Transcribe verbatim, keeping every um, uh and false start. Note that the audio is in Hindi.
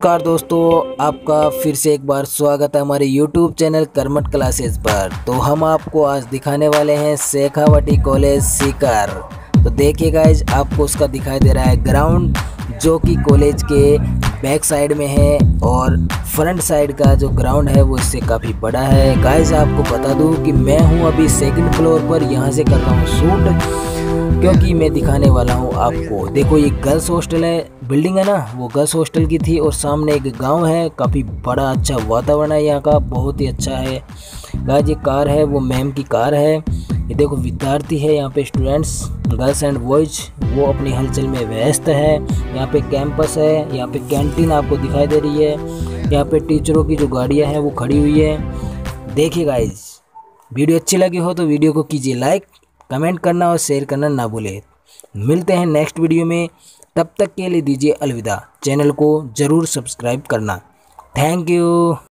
नमस्कार दोस्तों, आपका फिर से एक बार स्वागत है हमारे यूट्यूब चैनल कर्मठ क्लासेस पर। तो हम आपको आज दिखाने वाले हैं शेखावटी कॉलेज सीकर। तो देखिए गाइज, आपको उसका दिखाई दे रहा है ग्राउंड, जो कि कॉलेज के बैक साइड में है और फ्रंट साइड का जो ग्राउंड है वो इससे काफ़ी बड़ा है। गाइज आपको बता दूं कि मैं हूं अभी सेकंड फ्लोर पर, यहां से कर रहा हूं शूट, क्योंकि मैं दिखाने वाला हूं आपको। देखो ये गर्ल्स हॉस्टल है, बिल्डिंग है ना, वो गर्ल्स हॉस्टल की थी और सामने एक गांव है। काफ़ी बड़ा अच्छा वातावरण है यहाँ का, बहुत ही अच्छा है। गाइज ये कार है, वो मैम की कार है। ये देखो विद्यार्थी है यहाँ पे, स्टूडेंट्स गर्ल्स एंड बॉयज, वो अपनी हलचल में व्यस्त है। यहाँ पे कैंपस है, यहाँ पे कैंटीन आपको दिखाई दे रही है। यहाँ पे टीचरों की जो गाड़ियाँ हैं वो खड़ी हुई है। देखिए गाइज, वीडियो अच्छी लगी हो तो वीडियो को कीजिए लाइक, कमेंट करना और शेयर करना ना भूलें। मिलते हैं नेक्स्ट वीडियो में, तब तक के लिए दीजिए अलविदा। चैनल को ज़रूर सब्सक्राइब करना। Thank you.